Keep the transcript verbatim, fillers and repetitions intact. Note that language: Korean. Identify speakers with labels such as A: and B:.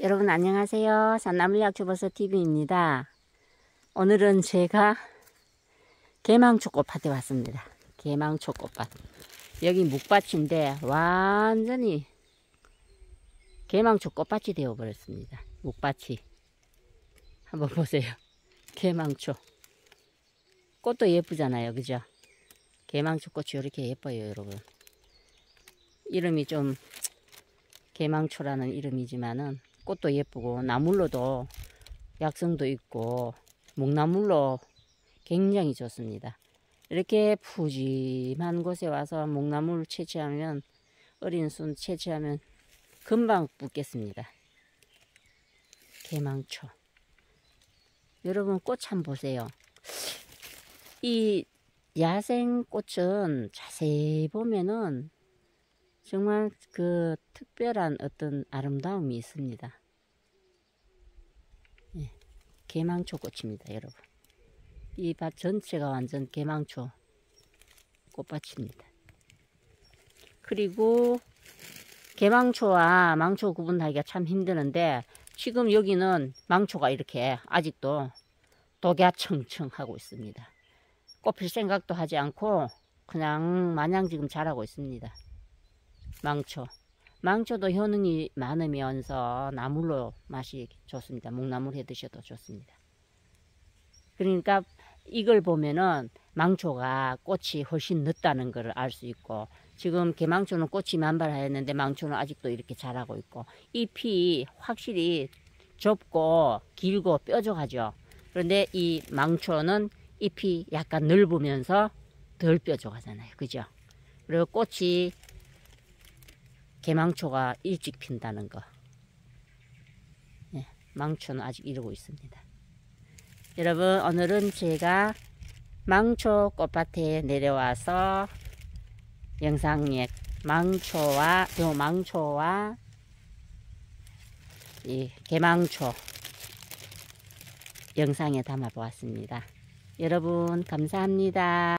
A: 여러분 안녕하세요. 산나물약초버섯티비입니다. 오늘은 제가 개망초 꽃밭에 왔습니다. 개망초 꽃밭. 여기 묵밭인데 완전히 개망초 꽃밭이 되어버렸습니다. 묵밭이. 한번 보세요. 개망초. 꽃도 예쁘잖아요. 그죠? 개망초 꽃이 이렇게 예뻐요. 여러분. 이름이 좀 개망초라는 이름이지만은 꽃도 예쁘고 나물로도 약성도 있고 목나물로 굉장히 좋습니다. 이렇게 푸짐한 곳에 와서 목나물 채취하면 어린 순 채취하면 금방 붓겠습니다. 개망초. 여러분 꽃 참 보세요. 이 야생 꽃은 자세히 보면은 정말 그 특별한 어떤 아름다움이 있습니다. 예, 개망초 꽃입니다, 여러분. 이 밭 전체가 완전 개망초 꽃밭입니다. 그리고 개망초와 망초 구분하기가 참 힘드는데 지금 여기는 망초가 이렇게 아직도 독야청청 하고 있습니다. 꽃필 생각도 하지 않고 그냥 마냥 지금 자라고 있습니다. 망초. 망초도 효능이 많으면서 나물로 맛이 좋습니다. 묵나물 해 드셔도 좋습니다. 그러니까 이걸 보면은 망초가 꽃이 훨씬 늦다는 걸 알 수 있고, 지금 개망초는 꽃이 만발하였는데 망초는 아직도 이렇게 자라고 있고, 잎이 확실히 좁고 길고 뾰족하죠. 그런데 이 망초는 잎이 약간 넓으면서 덜 뾰족하잖아요. 그죠? 그리고 꽃이 개망초가 일찍 핀다는 거. 네, 망초는 아직 이러고 있습니다. 여러분 오늘은 제가 망초 꽃밭에 내려와서 영상에 망초와 요 망초와 이 개망초 영상에 담아 보았습니다. 여러분 감사합니다.